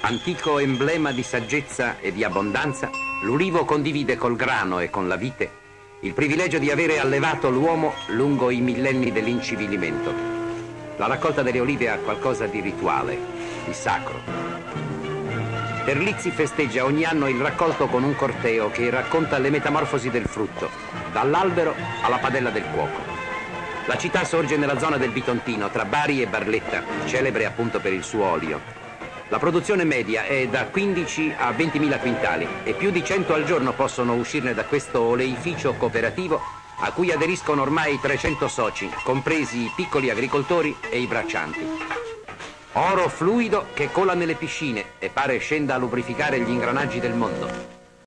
Antico emblema di saggezza e di abbondanza, l'ulivo condivide col grano e con la vite il privilegio di avere allevato l'uomo lungo i millenni dell'incivilimento. La raccolta delle olive ha qualcosa di rituale, di sacro. Terlizzi festeggia ogni anno il raccolto con un corteo che racconta le metamorfosi del frutto, dall'albero alla padella del cuoco. La città sorge nella zona del Bitontino, tra Bari e Barletta, celebre appunto per il suo olio. La produzione media è da 15 a 20.000 quintali e più di 100 al giorno possono uscirne da questo oleificio cooperativo a cui aderiscono ormai 300 soci, compresi i piccoli agricoltori e i braccianti. Oro fluido che cola nelle piscine e pare scenda a lubrificare gli ingranaggi del mondo.